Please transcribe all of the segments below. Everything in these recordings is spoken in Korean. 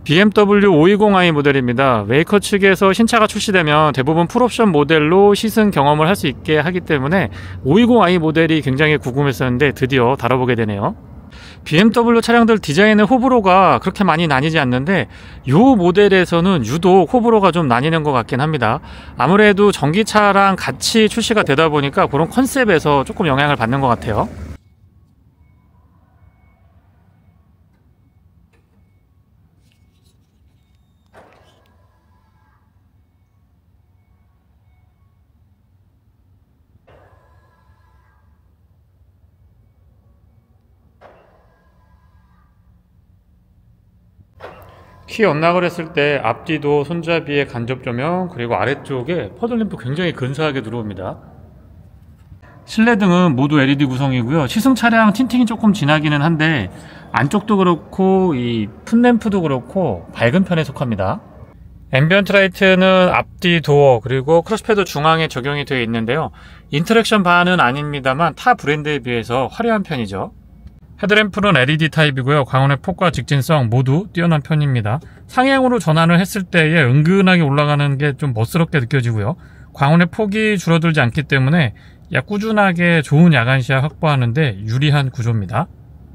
BMW 520i 모델입니다. 웨이커 측에서 신차가 출시되면 대부분 풀옵션 모델로 시승 경험을 할 수 있게 하기 때문에 520i 모델이 굉장히 궁금했었는데 드디어 다뤄보게 되네요. BMW 차량들 디자인의 호불호가 그렇게 많이 나뉘지 않는데 이 모델에서는 유독 호불호가 좀 나뉘는 것 같긴 합니다. 아무래도 전기차랑 같이 출시가 되다 보니까 그런 컨셉에서 조금 영향을 받는 것 같아요. 키 언락을 했을 때 앞뒤도 손잡이에 간접 조명, 그리고 아래쪽에 퍼즐램프 굉장히 근사하게 들어옵니다. 실내등은 모두 LED 구성이고요. 시승 차량 틴팅이 조금 진하기는 한데 안쪽도 그렇고 이 풋램프도 그렇고 밝은 편에 속합니다. 앰비언트 라이트는 앞뒤 도어 그리고 크러쉬패드 중앙에 적용이 되어 있는데요. 인터랙션 바는 아닙니다만 타 브랜드에 비해서 화려한 편이죠. 헤드램프는 LED 타입이고요. 광원의 폭과 직진성 모두 뛰어난 편입니다. 상향으로 전환을 했을 때에 은근하게 올라가는 게 좀 멋스럽게 느껴지고요. 광원의 폭이 줄어들지 않기 때문에 꾸준하게 좋은 야간 시야 확보하는데 유리한 구조입니다.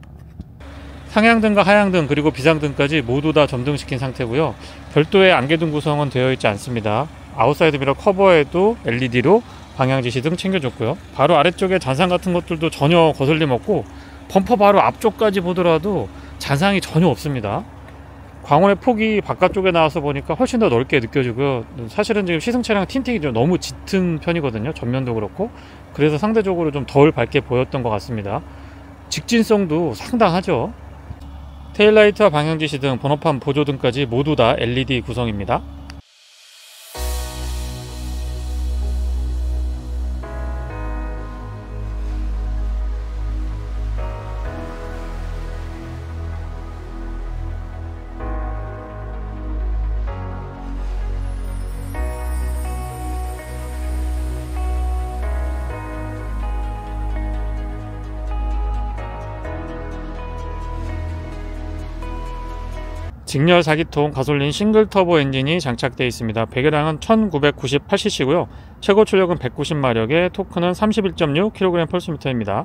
상향등과 하향등 그리고 비상등까지 모두 다 점등시킨 상태고요. 별도의 안개등 구성은 되어 있지 않습니다. 아웃사이드 미러 커버에도 LED로 방향지시등 챙겨줬고요. 바로 아래쪽에 잔상 같은 것들도 전혀 거슬림 없고 범퍼 바로 앞쪽까지 보더라도 잔상이 전혀 없습니다. 광원의 폭이 바깥쪽에 나와서 보니까 훨씬 더 넓게 느껴지고요. 사실은 지금 시승 차량 틴팅이 좀 너무 짙은 편이거든요. 전면도 그렇고. 그래서 상대적으로 좀 덜 밝게 보였던 것 같습니다. 직진성도 상당하죠. 테일라이트와 방향지시 등 번호판 보조등까지 모두 다 LED 구성입니다. 직렬 4기통 가솔린 싱글 터보 엔진이 장착되어 있습니다. 배기량은 1998cc고요. 최고 출력은 190마력에 토크는 31.6kg/S입니다.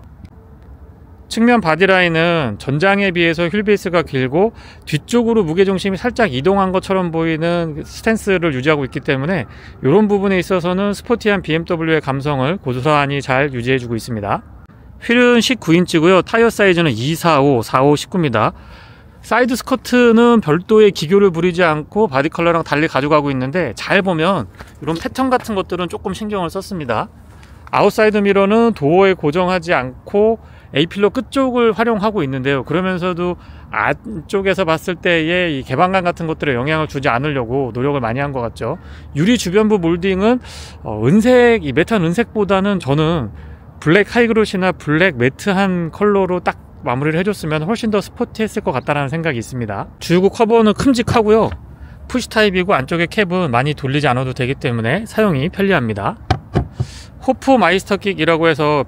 측면 바디라인은 전장에 비해서 휠베이스가 길고 뒤쪽으로 무게중심이 살짝 이동한 것처럼 보이는 스탠스를 유지하고 있기 때문에 이런 부분에 있어서는 스포티한 BMW의 감성을 고스란히 잘 유지해주고 있습니다. 휠은 19인치고요. 타이어 사이즈는 245, 45, 19입니다. 사이드 스커트는 별도의 기교를 부리지 않고 바디 컬러랑 달리 가져가고 있는데 잘 보면 이런 패턴 같은 것들은 조금 신경을 썼습니다. 아웃사이드 미러는 도어에 고정하지 않고 A필러 끝쪽을 활용하고 있는데요. 그러면서도 안쪽에서 봤을 때의 이 개방감 같은 것들에 영향을 주지 않으려고 노력을 많이 한 것 같죠. 유리 주변부 몰딩은 은색, 이 매트한 은색보다는 저는 블랙 하이그로시나 블랙 매트한 컬러로 딱 마무리를 해줬으면 훨씬 더 스포티했을 것 같다는 생각이 있습니다. 주유구 커버는 큼직하고요. 푸시 타입이고 안쪽에 캡은 많이 돌리지 않아도 되기 때문에 사용이 편리합니다. 호프 마이스터킥이라고 해서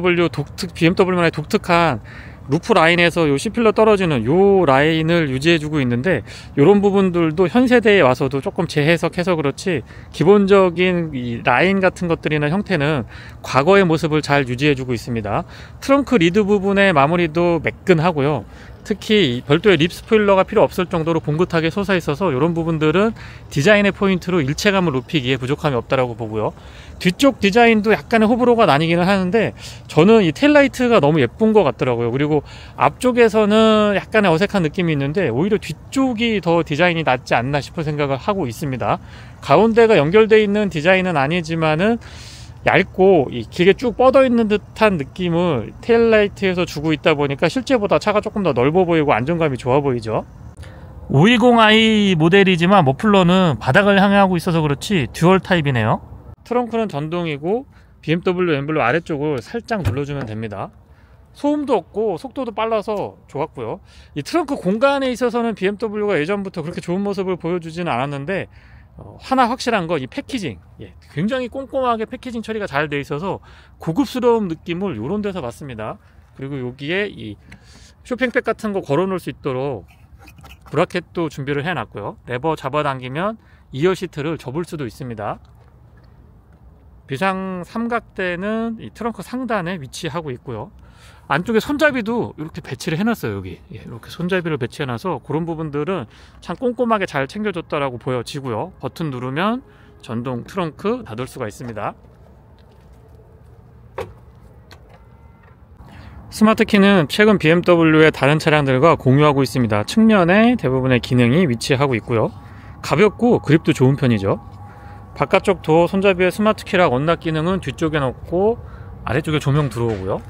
BMW만의 독특한 루프 라인에서 요 C필러 떨어지는 요 라인을 유지해주고 있는데 이런 부분들도 현 세대에 와서도 조금 재해석해서 그렇지 기본적인 이 라인 같은 것들이나 형태는 과거의 모습을 잘 유지해주고 있습니다. 트렁크 리드 부분의 마무리도 매끈하고요. 특히 별도의 립 스포일러가 필요 없을 정도로 봉긋하게 솟아 있어서 이런 부분들은 디자인의 포인트로 일체감을 높이기에 부족함이 없다라고 보고요. 뒤쪽 디자인도 약간의 호불호가 나뉘기는 하는데 저는 이 테일라이트가 너무 예쁜 것 같더라고요. 그리고 앞쪽에서는 약간의 어색한 느낌이 있는데 오히려 뒤쪽이 더 디자인이 낫지 않나 싶은 생각을 하고 있습니다. 가운데가 연결되어 있는 디자인은 아니지만은 얇고 길게 쭉 뻗어 있는 듯한 느낌을 테일라이트에서 주고 있다 보니까 실제보다 차가 조금 더 넓어 보이고 안정감이 좋아 보이죠. 520i 모델이지만 머플러는 바닥을 향하고 있어서 그렇지 듀얼 타입이네요. 트렁크는 전동이고 BMW 엠블럼 아래쪽을 살짝 눌러주면 됩니다. 소음도 없고 속도도 빨라서 좋았고요. 이 트렁크 공간에 있어서는 BMW가 예전부터 그렇게 좋은 모습을 보여주지는 않았는데 하나 확실한 거 이 패키징, 굉장히 꼼꼼하게 패키징 처리가 잘 돼 있어서 고급스러운 느낌을 이런 데서 받습니다. 그리고 여기에 이 쇼핑백 같은 거 걸어 놓을 수 있도록 브라켓도 준비를 해 놨고요. 레버 잡아당기면 2열 시트를 접을 수도 있습니다. 비상 삼각대는 이 트렁크 상단에 위치하고 있고요. 안쪽에 손잡이도 이렇게 배치를 해놨어요. 여기 이렇게 손잡이를 배치해놔서 그런 부분들은 참 꼼꼼하게 잘 챙겨줬다라고 보여지고요. 버튼 누르면 전동 트렁크 닫을 수가 있습니다. 스마트키는 최근 BMW의 다른 차량들과 공유하고 있습니다. 측면에 대부분의 기능이 위치하고 있고요. 가볍고 그립도 좋은 편이죠. 바깥쪽 도어 손잡이에 스마트키락 언락 기능은 뒤쪽에 넣고 아래쪽에 조명 들어오고요.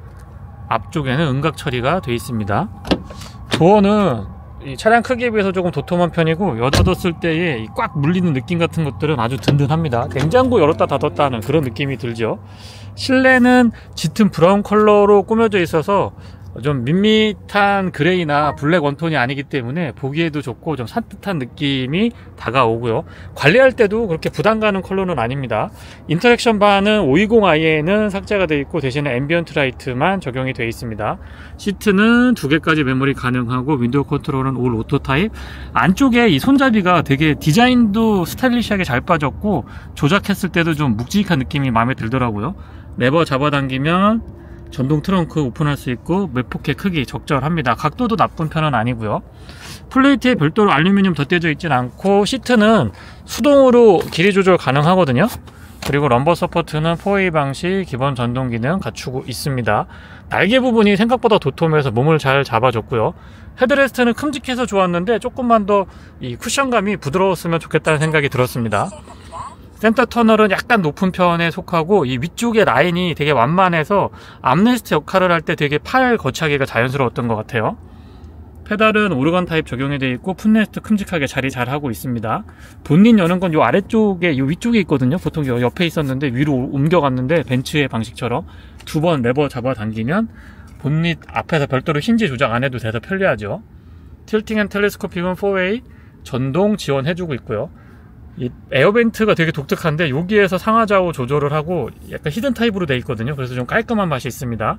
앞쪽에는 음각 처리가 되어 있습니다. 도어는 이 차량 크기에 비해서 조금 도톰한 편이고 여닫았을 때에 꽉 물리는 느낌 같은 것들은 아주 든든합니다. 냉장고 열었다 닫았다 하는 그런 느낌이 들죠. 실내는 짙은 브라운 컬러로 꾸며져 있어서 좀 밋밋한 그레이나 블랙 원톤이 아니기 때문에 보기에도 좋고 좀 산뜻한 느낌이 다가오고요. 관리할 때도 그렇게 부담 가는 컬러는 아닙니다. 인터랙션 바는 520i에는 삭제가 되어 있고 대신에 앰비언트 라이트만 적용이 되어 있습니다. 시트는 2개까지 메모리 가능하고 윈도우 컨트롤은 올 오토 타입. 안쪽에 이 손잡이가 되게 디자인도 스타일리시하게 잘 빠졌고 조작했을 때도 좀 묵직한 느낌이 마음에 들더라고요. 레버 잡아당기면 전동 트렁크 오픈할 수 있고 맥포켓 크기 적절합니다. 각도도 나쁜 편은 아니고요. 플레이트에 별도로 알루미늄 덧대져 있진 않고 시트는 수동으로 길이 조절 가능하거든요. 그리고 럼버 서포트는 4A 방식 기본 전동 기능 갖추고 있습니다. 날개 부분이 생각보다 도톰해서 몸을 잘 잡아줬고요. 헤드레스트는 큼직해서 좋았는데 조금만 더 이 쿠션감이 부드러웠으면 좋겠다는 생각이 들었습니다. 센터 터널은 약간 높은 편에 속하고 이 위쪽의 라인이 되게 완만해서 암레스트 역할을 할 때 되게 팔 거치하기가 자연스러웠던 것 같아요. 페달은 오르간 타입 적용이 되어 있고 풋레스트 큼직하게 자리 잘 하고 있습니다. 본닛 여는 건 이 아래쪽에 이 위쪽에 있거든요. 보통 옆에 있었는데 위로 옮겨갔는데 벤츠의 방식처럼 2번 레버 잡아당기면 본닛 앞에서 별도로 힌지 조작 안 해도 돼서 편리하죠. 틸팅 앤 텔레스코픽은 4way 전동 지원해주고 있고요. 이 에어벤트가 되게 독특한데 여기에서 상하좌우 조절을 하고 약간 히든 타입으로 되어 있거든요. 그래서 좀 깔끔한 맛이 있습니다.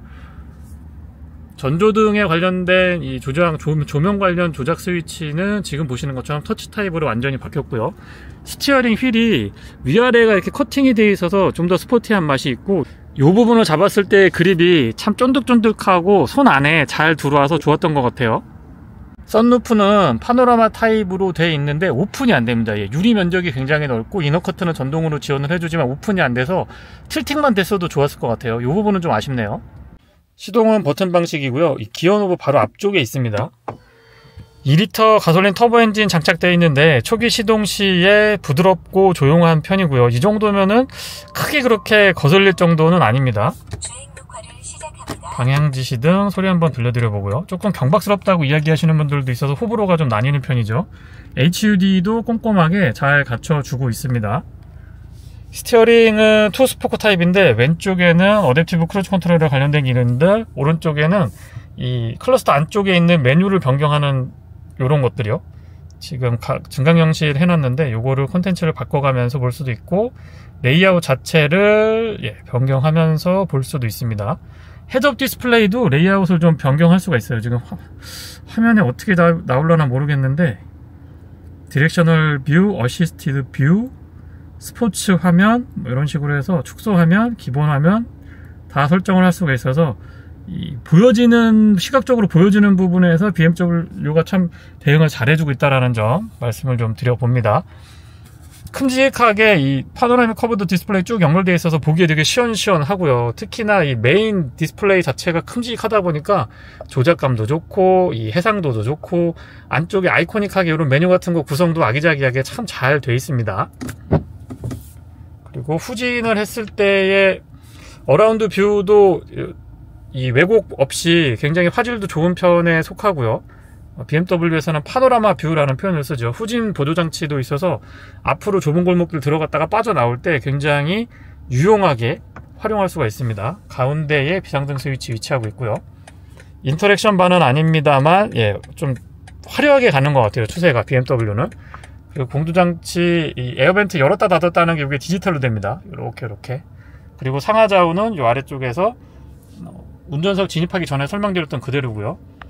전조등에 관련된 이 조명 관련 조작 스위치는 지금 보시는 것처럼 터치 타입으로 완전히 바뀌었고요. 스티어링 휠이 위아래가 이렇게 커팅이 되어 있어서 좀 더 스포티한 맛이 있고 이 부분을 잡았을 때 그립이 참 쫀득쫀득하고 손 안에 잘 들어와서 좋았던 것 같아요. 선루프는 파노라마 타입으로 되어 있는데 오픈이 안 됩니다. 유리 면적이 굉장히 넓고 이너커트는 전동으로 지원을 해주지만 오픈이 안 돼서 틸팅만 됐어도 좋았을 것 같아요. 이 부분은 좀 아쉽네요. 시동은 버튼 방식이고요. 이 기어 노브 바로 앞쪽에 있습니다. 2리터 가솔린 터보 엔진 장착되어 있는데 초기 시동 시에 부드럽고 조용한 편이고요. 이 정도면은 크게 그렇게 거슬릴 정도는 아닙니다. 방향 지시등 소리 한번 들려드려 보고요. 조금 경박스럽다고 이야기하시는 분들도 있어서 호불호가 좀 나뉘는 편이죠. HUD도 꼼꼼하게 잘 갖춰주고 있습니다. 스티어링은 투스포크 타입인데 왼쪽에는 어댑티브 크루즈 컨트롤에 관련된 기능들, 오른쪽에는 이 클러스터 안쪽에 있는 메뉴를 변경하는 이런 것들이요. 지금 증강현실 해놨는데 요거를 콘텐츠를 바꿔가면서 볼 수도 있고 레이아웃 자체를 변경하면서 볼 수도 있습니다. 헤드업 디스플레이도 레이아웃을 좀 변경할 수가 있어요. 지금 화면에 어떻게 나올려나 모르겠는데 디렉셔널 뷰, 어시스티드 뷰, 스포츠 화면 이런 식으로 해서 축소 화면, 기본 화면 다 설정을 할 수가 있어서 이 시각적으로 보여지는 부분에서 BMW가 참 대응을 잘해주고 있다는 점 말씀을 좀 드려봅니다. 큼직하게 이 파노라믹 커브드 디스플레이 쭉 연결되어 있어서 보기에 되게 시원시원하고요. 특히나 이 메인 디스플레이 자체가 큼직하다 보니까 조작감도 좋고 이 해상도도 좋고 안쪽에 아이코닉하게 이런 메뉴 같은 거 구성도 아기자기하게 참 잘 되어 있습니다. 그리고 후진을 했을 때의 어라운드 뷰도 이 왜곡 없이 굉장히 화질도 좋은 편에 속하고요. BMW에서는 파노라마 뷰라는 표현을 쓰죠. 후진 보조장치도 있어서 앞으로 좁은 골목길 들어갔다가 빠져나올 때 굉장히 유용하게 활용할 수가 있습니다. 가운데에 비상등 스위치 위치하고 있고요. 인터랙션 바는 아닙니다만 좀 화려하게 가는 것 같아요. 추세가 BMW는. 그리고 공조장치 이 에어벤트 열었다 닫았다 하는 게 이게 디지털로 됩니다. 이렇게 그리고 상하좌우는 이 아래쪽에서 운전석 진입하기 전에 설명드렸던 그대로고요.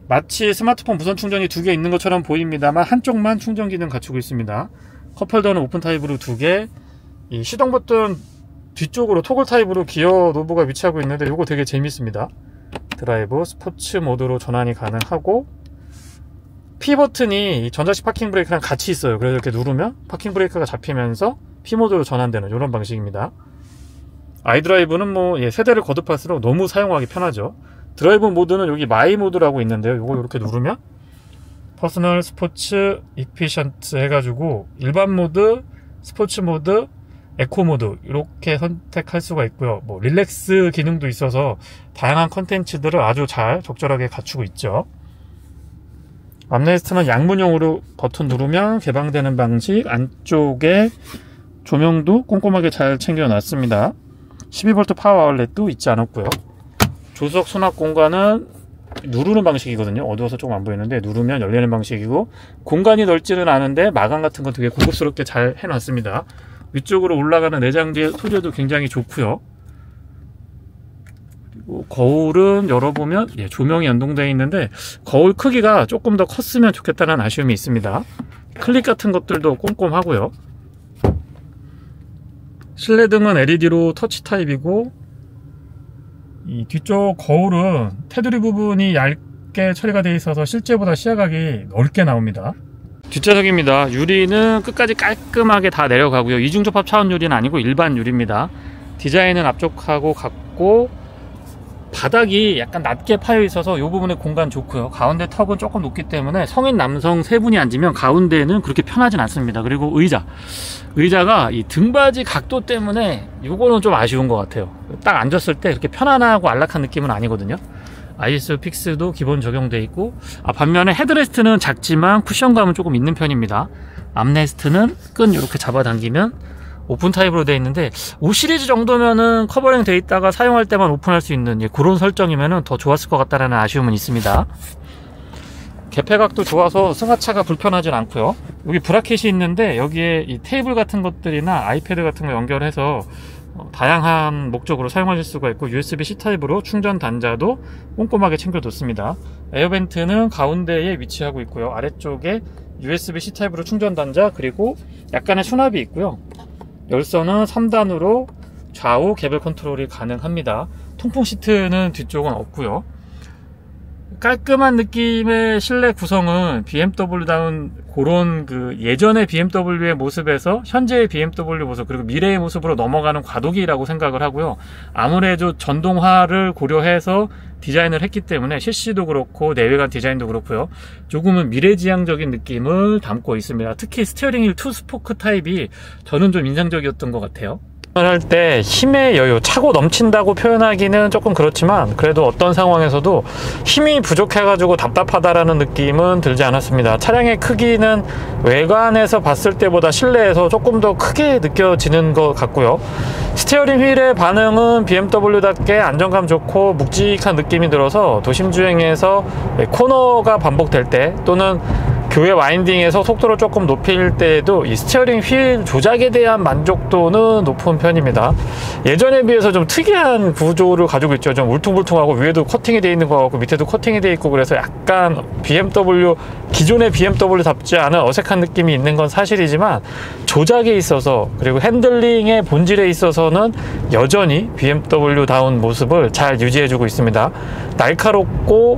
마치 스마트폰 무선 충전이 2개 있는 것처럼 보입니다만 한쪽만 충전 기능 갖추고 있습니다. 컵홀더는 오픈 타입으로 2개, 이 시동 버튼 뒤쪽으로 토글 타입으로 기어 노브가 위치하고 있는데 이거 되게 재밌습니다. 드라이브, 스포츠 모드로 전환이 가능하고, P 버튼이 전자식 파킹 브레이크랑 같이 있어요. 그래서 이렇게 누르면 파킹 브레이크가 잡히면서 P 모드로 전환되는 이런 방식입니다. 아이드라이브는 뭐 세대를 거듭할수록 너무 사용하기 편하죠. 드라이브 모드는 여기 마이 모드라고 있는데요. 이거 이렇게 누르면 퍼스널, 스포츠, 이피션트 해가지고 일반 모드, 스포츠 모드, 에코 모드 이렇게 선택할 수가 있고요. 뭐 릴렉스 기능도 있어서 다양한 컨텐츠들을 아주 잘 적절하게 갖추고 있죠. 암레스트는 양문형으로 버튼 누르면 개방되는 방식, 안쪽에 조명도 꼼꼼하게 잘 챙겨놨습니다. 12V 파워 아울렛도 있지 않았고요. 조수석 수납 공간은 누르는 방식이거든요. 어두워서 조금 안 보이는데 누르면 열리는 방식이고, 공간이 넓지는 않은데 마감 같은 건 되게 고급스럽게 잘 해놨습니다. 위쪽으로 올라가는 내장재 소재도 굉장히 좋고요. 그리고 거울은 열어보면 조명이 연동되어 있는데 거울 크기가 조금 더 컸으면 좋겠다는 아쉬움이 있습니다. 클립 같은 것들도 꼼꼼하고요. 실내등은 LED로 터치 타입이고, 이 뒤쪽 거울은 테두리 부분이 얇게 처리가 되어 있어서 실제보다 시야각이 넓게 나옵니다. 뒷좌석입니다. 유리는 끝까지 깔끔하게 다 내려가고요. 이중접합 차원 유리는 아니고 일반 유리입니다. 디자인은 앞쪽하고 같고, 바닥이 약간 낮게 파여 있어서 이 부분에 공간 좋고요. 가운데 턱은 조금 높기 때문에 성인 남성 3분이 앉으면 가운데는 그렇게 편하진 않습니다. 그리고 의자가 이 등받이 각도 때문에 이거는 좀 아쉬운 것 같아요. 딱 앉았을 때 그렇게 편안하고 안락한 느낌은 아니거든요. IS 픽스도 기본 적용되어 있고, 반면에 헤드레스트는 작지만 쿠션감은 조금 있는 편입니다. 암레스트는 끈 이렇게 잡아당기면 오픈 타입으로 되어 있는데 5 시리즈 정도면은 커버링 되어 있다가 사용할 때만 오픈할 수 있는 그런 설정이면은 더 좋았을 것 같다라는 아쉬움은 있습니다. 개폐각도 좋아서 승하차가 불편하진 않고요. 여기 브라켓이 있는데 여기에 이 테이블 같은 것들이나 아이패드 같은 거 연결해서 다양한 목적으로 사용하실 수가 있고, USB-C 타입으로 충전 단자도 꼼꼼하게 챙겨뒀습니다. 에어벤트는 가운데에 위치하고 있고요. 아래쪽에 USB-C 타입으로 충전 단자, 그리고 약간의 수납이 있고요. 열선은 3단으로 좌우 개별 컨트롤이 가능합니다. 통풍 시트는 뒤쪽은 없고요. 깔끔한 느낌의 실내 구성은 BMW다운 그런 예전의 BMW의 모습에서 현재의 BMW 모습, 그리고 미래의 모습으로 넘어가는 과도기라고 생각을 하고요. 아무래도 전동화를 고려해서 디자인을 했기 때문에 CC도 그렇고 내외관 디자인도 그렇고요. 조금은 미래지향적인 느낌을 담고 있습니다. 특히 스티어링 휠 2스포크 타입이 저는 좀 인상적이었던 것 같아요. 할 때 힘의 여유, 차고 넘친다고 표현하기는 조금 그렇지만 그래도 어떤 상황에서도 힘이 부족해가지고 답답하다라는 느낌은 들지 않았습니다. 차량의 크기는 외관에서 봤을 때보다 실내에서 조금 더 크게 느껴지는 것 같고요. 스티어링 휠의 반응은 BMW답게 안정감 좋고 묵직한 느낌이 들어서 도심 주행에서 코너가 반복될 때, 또는 교외 와인딩에서 속도를 조금 높일 때에도 이 스티어링 휠 조작에 대한 만족도는 높은 편입니다. 예전에 비해서 좀 특이한 구조를 가지고 있죠. 좀 울퉁불퉁하고 위에도 코팅이 되어 있는 것 같고 밑에도 코팅이 되어 있고, 그래서 약간 기존의 BMW답지 않은 어색한 느낌이 있는 건 사실이지만, 조작에 있어서 그리고 핸들링의 본질에 있어서는 여전히 BMW다운 모습을 잘 유지해주고 있습니다. 날카롭고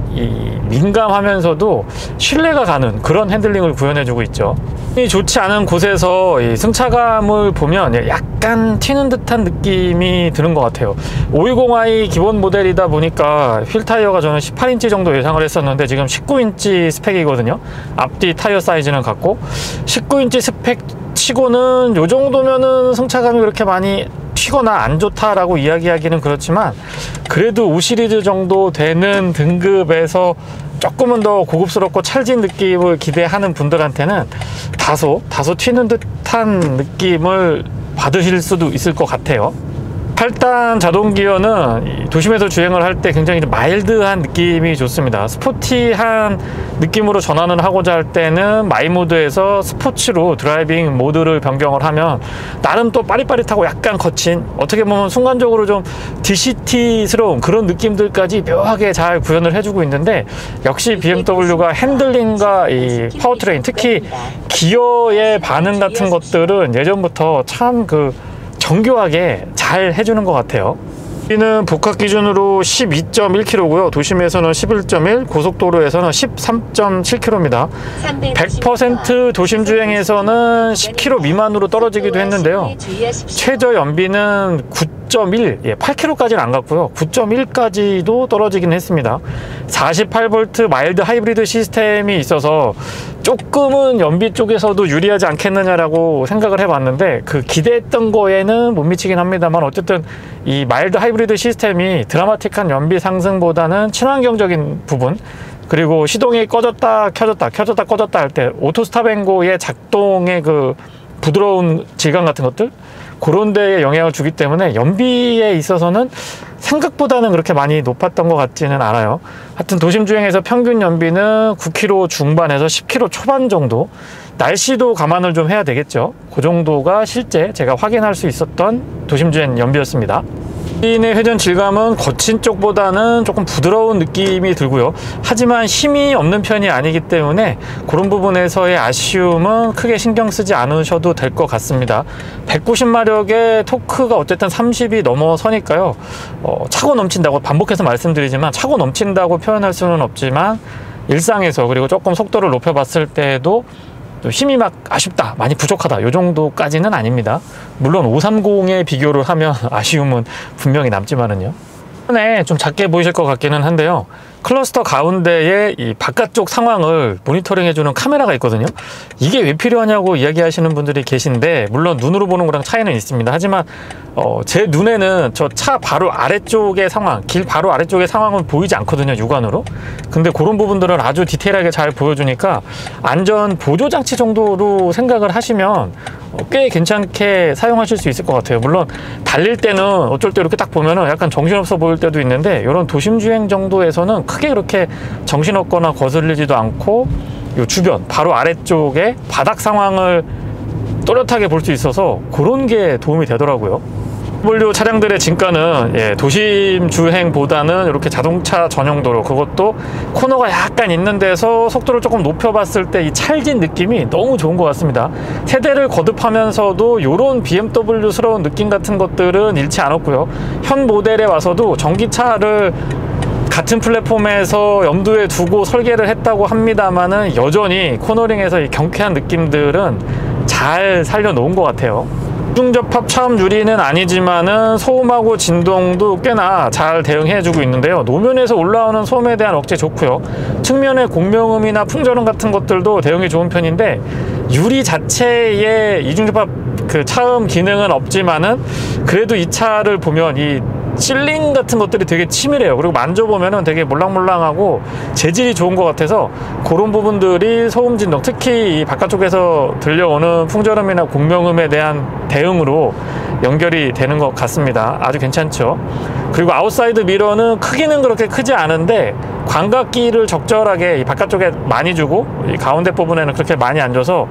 민감하면서도 신뢰가 가는 그런 핸들링을 구현해주고 있죠. 좋지 않은 곳에서 이 승차감을 보면 약간 튀는 듯한 느낌이 드는 것 같아요. 520i 기본 모델이다 보니까 휠 타이어가 저는 18인치 정도 예상을 했었는데 지금 19인치 스펙이거든요. 앞뒤 타이어 사이즈는 같고, 19인치 스펙 치고는 요 정도면은 승차감이 그렇게 많이 튀거나 안 좋다라고 이야기하기는 그렇지만, 그래도 5 시리즈 정도 되는 등급에서 조금은 더 고급스럽고 찰진 느낌을 기대하는 분들한테는 다소 튀는 듯한 느낌을 받으실 수도 있을 것 같아요. 8단 자동 기어는 도심에서 주행을 할 때 굉장히 마일드한 느낌이 좋습니다. 스포티한 느낌으로 전환을 하고자 할 때는 마이 모드에서 스포츠로 드라이빙 모드를 변경을 하면 나름 또 빠릿빠릿하고 약간 거친, 어떻게 보면 순간적으로 좀 DCT스러운 그런 느낌들까지 묘하게 잘 구현을 해주고 있는데, 역시 BMW가 핸들링과 이 파워트레인, 특히 기어의 반응 같은 것들은 예전부터 참 정교하게 잘 해주는 것 같아요. 여기는 복합 기준으로 12.1km고요. 도심에서는 11.1, 고속도로에서는 13.7km입니다. 100% 도심 주행에서는 10km 미만으로 떨어지기도 했는데요. 최저 연비는 9.1, 8km까지는 안 갔고요. 9.1까지도 떨어지긴 했습니다. 48V 마일드 하이브리드 시스템이 있어서 조금은 연비 쪽에서도 유리하지 않겠느냐라고 생각을 해봤는데, 기대했던 거에는 못 미치긴 합니다만, 어쨌든 이 마일드 하이브리드 시스템이 드라마틱한 연비 상승보다는 친환경적인 부분, 그리고 시동이 꺼졌다 켜졌다 켜졌다 꺼졌다 할 때 오토 스탑 앤 고의 작동의 부드러운 질감 같은 것들, 그런 데에 영향을 주기 때문에 연비에 있어서는 생각보다는 그렇게 많이 높았던 것 같지는 않아요. 하여튼 도심 주행에서 평균 연비는 9km 중반에서 10km 초반 정도, 날씨도 감안을 좀 해야 되겠죠. 그 정도가 실제 제가 확인할 수 있었던 도심 주행 연비였습니다. 엔진의 회전 질감은 거친 쪽보다는 조금 부드러운 느낌이 들고요. 하지만 힘이 없는 편이 아니기 때문에 그런 부분에서의 아쉬움은 크게 신경 쓰지 않으셔도 될 것 같습니다. 190마력의 토크가 어쨌든 30이 넘어서니까요. 차고 넘친다고 반복해서 말씀드리지만, 차고 넘친다고 표현할 수는 없지만 일상에서, 그리고 조금 속도를 높여봤을 때도 힘이 막 아쉽다, 많이 부족하다, 이 정도까지는 아닙니다. 물론 530에 비교를 하면 아쉬움은 분명히 남지만은요. 좀 작게 보이실 것 같기는 한데요. 클러스터 가운데에 이 바깥쪽 상황을 모니터링 해주는 카메라가 있거든요. 이게 왜 필요하냐고 이야기하시는 분들이 계신데, 물론 눈으로 보는 거랑 차이는 있습니다. 하지만 제 눈에는 저 차 바로 아래쪽의 상황, 길 바로 아래쪽의 상황은 보이지 않거든요, 육안으로. 근데 그런 부분들을 아주 디테일하게 잘 보여주니까 안전 보조 장치 정도로 생각을 하시면 꽤 괜찮게 사용하실 수 있을 것 같아요. 물론 달릴 때는 어쩔 때 이렇게 딱 보면은 약간 정신없어 보일 때도 있는데, 이런 도심 주행 정도에서는 크게 그렇게 정신없거나 거슬리지도 않고, 이 주변 바로 아래쪽에 바닥 상황을 또렷하게 볼 수 있어서 그런 게 도움이 되더라고요. BMW 차량들의 진가는 도심 주행보다는 이렇게 자동차 전용 도로, 그것도 코너가 약간 있는 데서 속도를 조금 높여봤을 때 이 찰진 느낌이 너무 좋은 것 같습니다. 세대를 거듭하면서도 이런 BMW스러운 느낌 같은 것들은 잃지 않았고요. 현 모델에 와서도 전기차를 같은 플랫폼에서 염두에 두고 설계를 했다고 합니다만은, 여전히 코너링에서 이 경쾌한 느낌들은 잘 살려놓은 것 같아요. 이중접합 차음 유리는 아니지만은 소음하고 진동도 꽤나 잘 대응해주고 있는데요. 노면에서 올라오는 소음에 대한 억제 좋고요. 측면의 공명음이나 풍절음 같은 것들도 대응이 좋은 편인데, 유리 자체에 이중접합 차음 기능은 없지만은 그래도 이 차를 보면 이 실링 같은 것들이 되게 치밀해요. 그리고 만져보면은 되게 몰랑몰랑하고 재질이 좋은 것 같아서 그런 부분들이 소음 진동, 특히 이 바깥쪽에서 들려오는 풍절음이나 공명음에 대한 대응으로 연결이 되는 것 같습니다. 아주 괜찮죠. 그리고 아웃사이드 미러는 크기는 그렇게 크지 않은데 광각기를 적절하게 이 바깥쪽에 많이 주고, 이 가운데 부분에는 그렇게 많이 안 줘서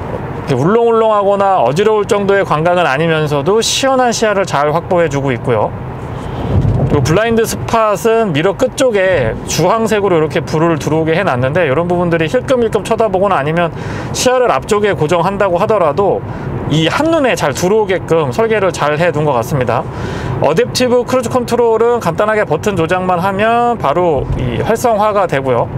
울렁울렁하거나 어지러울 정도의 광각은 아니면서도 시원한 시야를 잘 확보해 주고 있고요. 그리고 블라인드 스팟은 미러 끝쪽에 주황색으로 이렇게 불을 들어오게 해놨는데, 이런 부분들이 힐끔힐끔 쳐다보거나 아니면 시야를 앞쪽에 고정한다고 하더라도 이 한눈에 잘 들어오게끔 설계를 잘 해둔 것 같습니다. 어댑티브 크루즈 컨트롤은 간단하게 버튼 조작만 하면 바로 이 활성화가 되고요.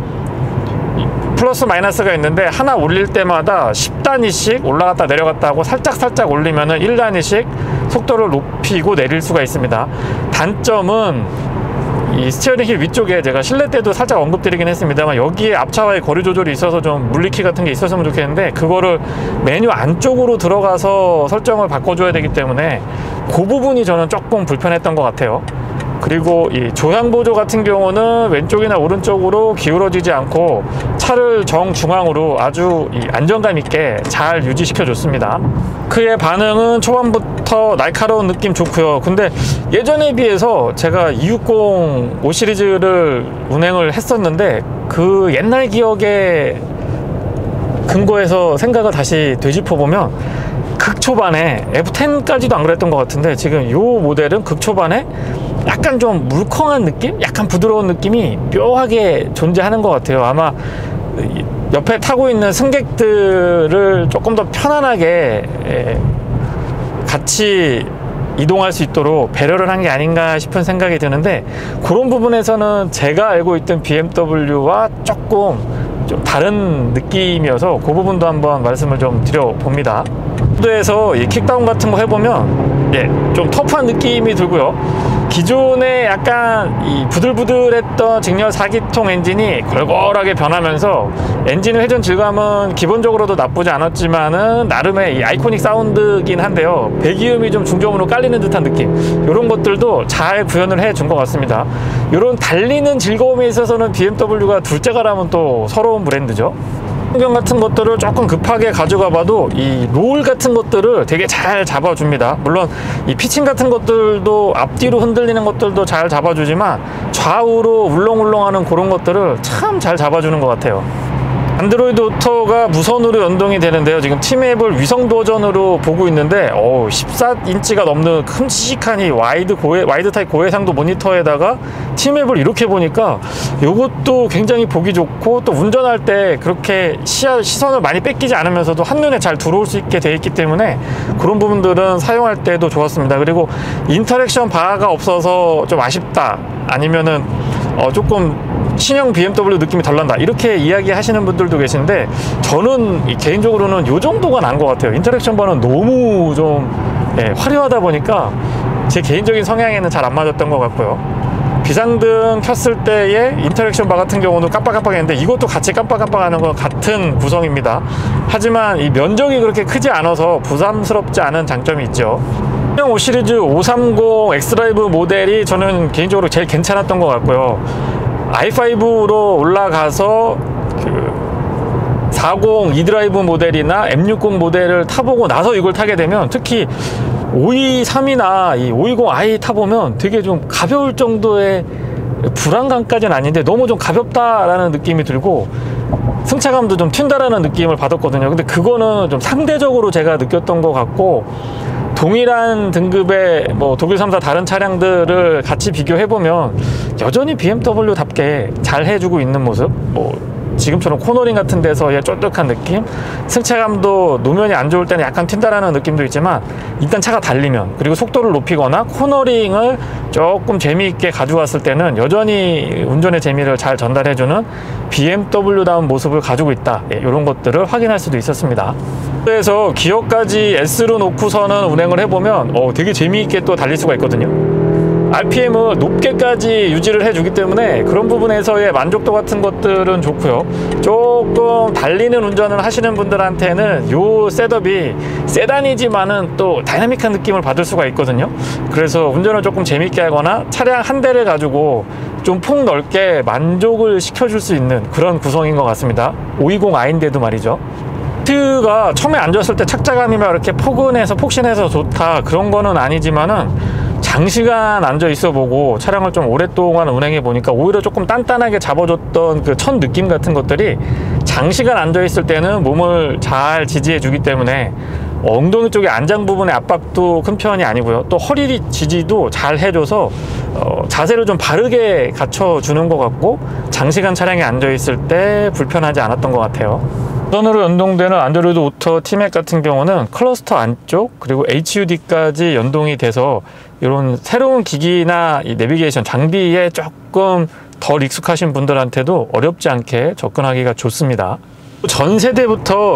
플러스 마이너스가 있는데, 하나 올릴 때마다 10단위씩 올라갔다 내려갔다 하고 살짝 올리면은 1단위씩 속도를 높이고 내릴 수가 있습니다. 단점은 이 스티어링 휠 위쪽에, 제가 실내 때도 살짝 언급드리긴 했습니다만, 여기에 앞차와의 거리 조절이 있어서 좀 물리키 같은 게 있었으면 좋겠는데, 그거를 메뉴 안쪽으로 들어가서 설정을 바꿔줘야 되기 때문에 그 부분이 저는 조금 불편했던 것 같아요. 그리고 이 조향 보조 같은 경우는 왼쪽이나 오른쪽으로 기울어지지 않고 차를 정중앙으로 아주 이 안정감 있게 잘 유지시켜 줬습니다. 그의 반응은 초반부터 날카로운 느낌 좋고요. 근데 예전에 비해서 제가 260 5 시리즈를 운행을 했었는데 그 옛날 기억에 근거해서 생각을 다시 되짚어보면 극초반에 F10까지도 안 그랬던 것 같은데 지금 이 모델은 극초반에 약간 좀 물컹한 느낌? 약간 부드러운 느낌이 묘하게 존재하는 것 같아요. 아마 옆에 타고 있는 승객들을 조금 더 편안하게 같이 이동할 수 있도록 배려를 한 게 아닌가 싶은 생각이 드는데, 그런 부분에서는 제가 알고 있던 BMW와 조금 좀 다른 느낌이어서 그 부분도 한번 말씀을 좀 드려봅니다. 에서 이 킥다운 같은 거 해보면 좀 터프한 느낌이 들고요. 기존에 약간 이 부들부들했던 직렬 4기통 엔진이 걸걸하게 변하면서 엔진의 회전 질감은 기본적으로도 나쁘지 않았지만은 나름의 이 아이코닉 사운드긴 한데요, 배기음이 좀 중저음으로 깔리는 듯한 느낌, 이런 것들도 잘 구현을 해 준 것 같습니다. 이런 달리는 즐거움에 있어서는 BMW가 둘째가라면 또 서러운 브랜드죠. 환경 같은 것들을 조금 급하게 가져가 봐도 이 롤 같은 것들을 되게 잘 잡아줍니다. 물론 이 피칭 같은 것들도 앞뒤로 흔들리는 것들도 잘 잡아주지만 좌우로 울렁울렁하는 그런 것들을 참 잘 잡아주는 것 같아요. 안드로이드 오토가 무선으로 연동이 되는데요, 지금 T맵을 위성 버전으로 보고 있는데 14인치가 넘는 큼직한 이 와이드 타입 고해상도 모니터에다가 T맵을 이렇게 보니까 이것도 굉장히 보기 좋고, 또 운전할 때 그렇게 시선을 많이 뺏기지 않으면서도 한눈에 잘 들어올 수 있게 되어 있기 때문에 그런 부분들은 사용할 때도 좋았습니다. 그리고 인터랙션 바가 없어서 좀 아쉽다, 아니면은 조금 신형 BMW 느낌이 덜 난다, 이렇게 이야기 하시는 분들도 계신데, 저는 개인적으로는 이 정도가 난 것 같아요. 인터랙션 바는 너무 좀 화려하다 보니까 제 개인적인 성향에는 잘 안 맞았던 것 같고요. 비상등 켰을 때의 인터랙션 바 같은 경우는 깜빡깜빡했는데 이것도 같이 깜빡깜빡하는 것 같은 구성입니다. 하지만 이 면적이 그렇게 크지 않아서 부담스럽지 않은 장점이 있죠. 5 시리즈 530 엑스드라이브 모델이 저는 개인적으로 제일 괜찮았던 것 같고요. i5로 올라가서 그 40 e드라이브 모델이나 M60 모델을 타보고 나서 이걸 타게 되면, 특히 523이나 이 520i 타보면 되게 좀 가벼울 정도의 불안감까지는 아닌데 너무 좀 가볍다라는 느낌이 들고 승차감도 좀 튄다라는 느낌을 받았거든요. 근데 그거는 좀 상대적으로 제가 느꼈던 것 같고, 동일한 등급의 뭐 독일 3사 다른 차량들을 같이 비교해보면 여전히 BMW답게 잘 해주고 있는 모습, 뭐 지금처럼 코너링 같은 데서의 쫀득한 느낌, 승차감도 노면이 안 좋을 때는 약간 튄다라는 느낌도 있지만, 일단 차가 달리면, 그리고 속도를 높이거나 코너링을 조금 재미있게 가져왔을 때는 여전히 운전의 재미를 잘 전달해주는 BMW다운 모습을 가지고 있다, 이런 것들을 확인할 수도 있었습니다. 그래서 기어까지 S로 놓고서는 운행을 해보면 되게 재미있게 또 달릴 수가 있거든요. RPM을 높게까지 유지를 해주기 때문에 그런 부분에서의 만족도 같은 것들은 좋고요. 조금 달리는 운전을 하시는 분들한테는 요 셋업이 세단이지만은 또 다이나믹한 느낌을 받을 수가 있거든요. 그래서 운전을 조금 재밌게 하거나 차량 한 대를 가지고 좀 폭넓게 만족을 시켜줄 수 있는 그런 구성인 것 같습니다. 520i인데도 말이죠. 시트가 처음에 앉았을 때 착자감이 막 이렇게 포근해서 폭신해서 좋다, 그런 거는 아니지만은 장시간 앉아 있어 보고 차량을 좀 오랫동안 운행해 보니까 오히려 조금 단단하게 잡아줬던 그 첫 느낌 같은 것들이 장시간 앉아 있을 때는 몸을 잘 지지해 주기 때문에 엉덩이 쪽에 안장 부분의 압박도 큰 편이 아니고요. 또 허리 지지도 잘 해줘서 자세를 좀 바르게 갖춰주는 것 같고, 장시간 차량에 앉아 있을 때 불편하지 않았던 것 같아요. 무선으로 연동되는 안드로이드 오토 T맵 같은 경우는 클러스터 안쪽 그리고 HUD까지 연동이 돼서 이런 새로운 기기나 이 내비게이션 장비에 조금 덜 익숙하신 분들한테도 어렵지 않게 접근하기가 좋습니다. 전 세대부터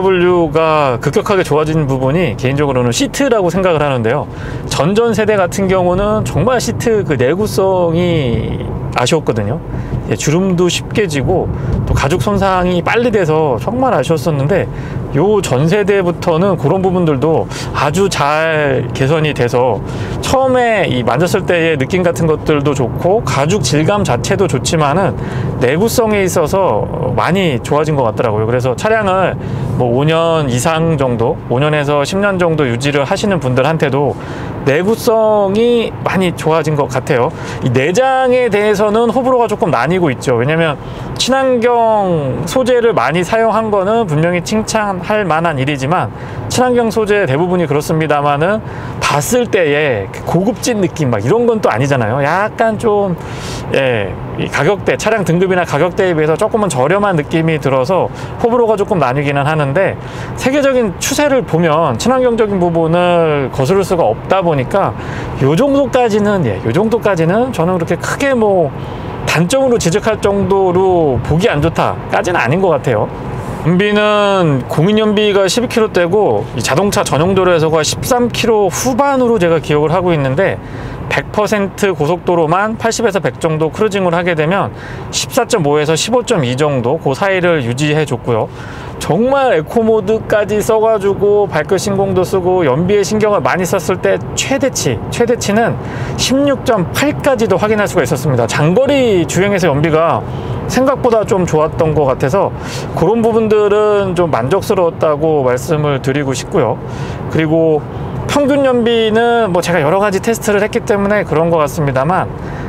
BMW가 급격하게 좋아진 부분이 개인적으로는 시트라고 생각을 하는데요. 전전 세대 같은 경우는 정말 시트 그 내구성이 아쉬웠거든요. 주름도 쉽게 지고 또 또 가죽 손상이 빨리 돼서 정말 아쉬웠었는데 요 전 세대부터는 그런 부분들도 아주 잘 개선이 돼서 처음에 이 만졌을 때의 느낌 같은 것들도 좋고 가죽 질감 자체도 좋지만은 내구성에 있어서 많이 좋아진 것 같더라고요. 그래서 차량을 뭐 5년 이상 정도, 5년에서 10년 정도 유지를 하시는 분들한테도 내구성이 많이 좋아진 것 같아요. 이 내장에 대해서는 호불호가 조금 나뉘고 있죠. 왜냐면 친환경 소재를 많이 사용한 거는 분명히 칭찬할 만한 일이지만 친환경 소재 대부분이 그렇습니다만은 봤을 때의 고급진 느낌 막 이런 건 또 아니잖아요. 약간 좀 이 가격대, 차량 등급이나 가격대에 비해서 조금은 저렴한 느낌이 들어서 호불호가 조금 나뉘기는 하는데 세계적인 추세를 보면 친환경적인 부분을 거스를 수가 없다 보니까 요 정도까지는 저는 그렇게 크게 뭐 단점으로 지적할 정도로 보기 안 좋다까지는 아닌 것 같아요. 연비는 공인연비가 12km대고 자동차 전용 도로에서가 13km 후반으로 제가 기억을 하고 있는데 100% 고속도로만 80에서 100 정도 크루징을 하게 되면 14.5에서 15.2 정도 그 사이를 유지해 줬고요. 정말 에코모드까지 써가지고 발끝 신공도 쓰고 연비에 신경을 많이 썼을 때 최대치는 16.8까지도 확인할 수가 있었습니다. 장거리 주행에서 연비가 생각보다 좀 좋았던 것 같아서 그런 부분들은 좀 만족스러웠다고 말씀을 드리고 싶고요. 그리고 평균 연비는 뭐 제가 여러 가지 테스트를 했기 때문에 그런 것 같습니다만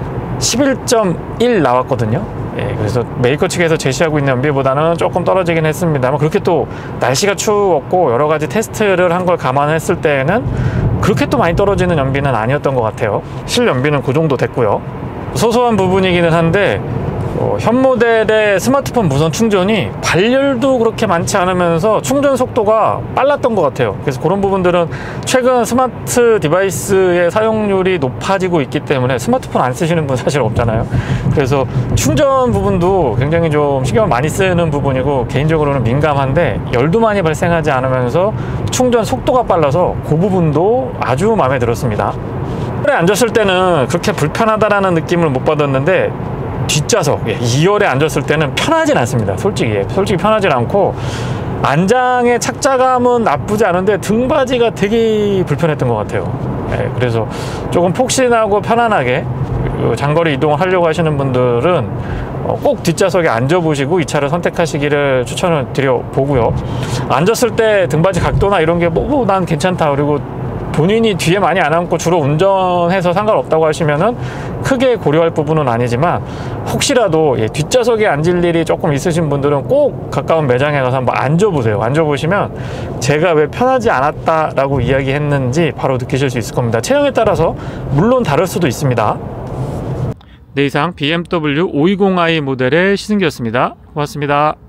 11.1 나왔거든요. 그래서 메이커 측에서 제시하고 있는 연비보다는 조금 떨어지긴 했습니다만 그렇게 또 날씨가 추웠고 여러 가지 테스트를 한 걸 감안했을 때에는 그렇게 또 많이 떨어지는 연비는 아니었던 것 같아요. 실연비는 그 정도 됐고요. 소소한 부분이기는 한데 현 모델의 스마트폰 무선 충전이 발열도 그렇게 많지 않으면서 충전 속도가 빨랐던 것 같아요. 그래서 그런 부분들은 최근 스마트 디바이스의 사용률이 높아지고 있기 때문에 스마트폰 안 쓰시는 분 사실 없잖아요. 그래서 충전 부분도 굉장히 좀 신경을 많이 쓰는 부분이고 개인적으로는 민감한데 열도 많이 발생하지 않으면서 충전 속도가 빨라서 그 부분도 아주 마음에 들었습니다. 차에 앉았을 때는 그렇게 불편하다라는 느낌을 못 받았는데 뒷좌석 2열에 앉았을 때는 편하진 않습니다. 솔직히 편하진 않고 안장의 착자감은 나쁘지 않은데 등받이가 되게 불편했던 것 같아요. 그래서 조금 폭신하고 편안하게 장거리 이동을 하려고 하시는 분들은 꼭 뒷좌석에 앉아보시고 이 차를 선택하시기를 추천을 드려보고요. 앉았을 때 등받이 각도나 이런 게 난 괜찮다, 그리고 본인이 뒤에 많이 안 앉고 주로 운전해서 상관없다고 하시면은 크게 고려할 부분은 아니지만 혹시라도 뒷좌석에 앉을 일이 조금 있으신 분들은 꼭 가까운 매장에 가서 한번 앉아보세요. 앉아보시면 제가 왜 편하지 않았다라고 이야기했는지 바로 느끼실 수 있을 겁니다. 체형에 따라서 물론 다를 수도 있습니다. 네, 이상 BMW 520i 모델의 시승기였습니다. 고맙습니다.